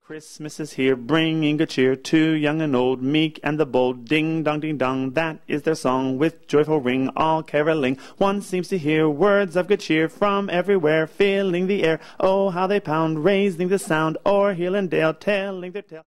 Christmas is here, bringing good cheer to young and old, meek and the bold. Ding dong, ding dong, that is their song, with joyful ring, all caroling. One seems to hear words of good cheer from everywhere, filling the air. Oh, how they pound, raising the sound, o'er hill and dale, telling their tale.